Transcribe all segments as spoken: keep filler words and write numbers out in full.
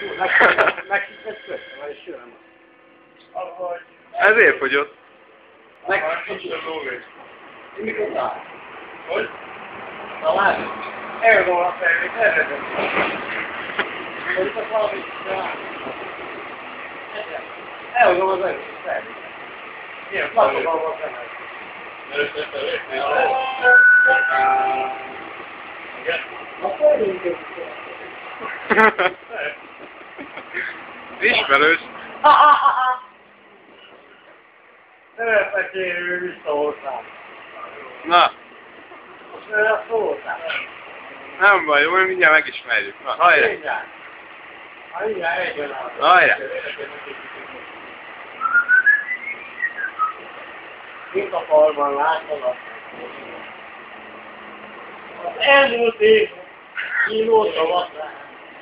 Megkicsit köszönöm, vagy sőrem. Ezért fogyott. Megkicsit. Én mikor talál? Hogy? Talál? Elgondolom a fejlét, elredem. Hogy a valamit talál? Elgondolom az fejlét. Ilyen flakokkal van fennel. Ismerős. Szeretnek érő vissza hozzám. Na, Most őre szóltál. nem baj, jó, mindjárt megismerjük. Na, hajrá! Mindjárt. Ha mindjárt egyen áll. Hajrá! Mint a falban látod azt. Az elmúlt év kínóta vasszán.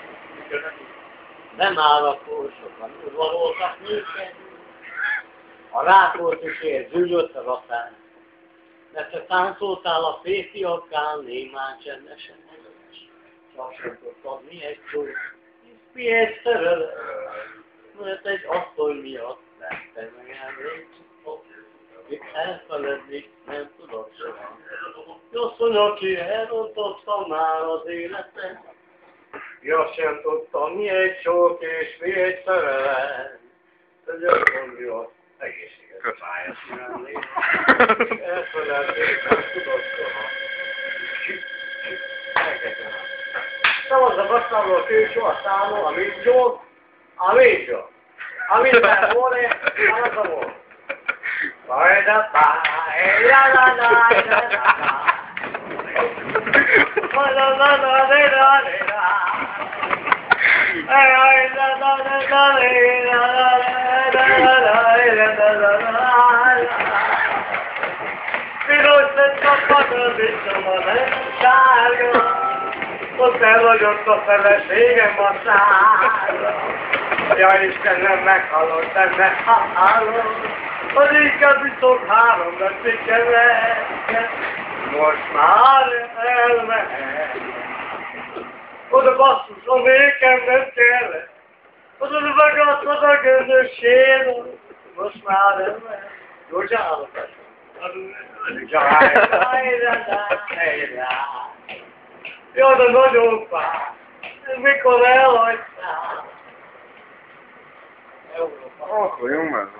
Nem állapul sokan udvaroltak minket. A Rákóczikért zúgyott a ratán. Mert te táncoltál a férfiakkal némán csendesen. Csak sem tudtad mi egy szó. Mi egy szerelem. Mert egy asszony miatt lettem meg emlékszok. Itt elfeledni nem tudok soha. Asszony, aki elrontottam már az életem. Ja, sem tudtam mi egy sok és mi egy szerelem. Ez asszony miatt egészséges pályát csinálni. Elfeledni nem tudok soha. Stavo završavalo priču o stanu, a viđu, a viđu. A viđu je vole, a na za vole. Oj da pa, e la la la la la la. Oj la la la la la la. Oj la la la la la la la la. Piros lett a padövicsom a sárga. Ott elragyott a feleségem a szára. Ja Istenem, meghallott, de meghallott. Az inkább viszont három veszik keveset. Most már elmehet. Oda basszus, a vékem nem kellett. Oda ragadtad a gönössér. Most már elmehet. Jó csinálok. Jaj, jaj, jaj, jaj. Jaj, de nagyon fáj, mikor elhagytál. Akkor jó már.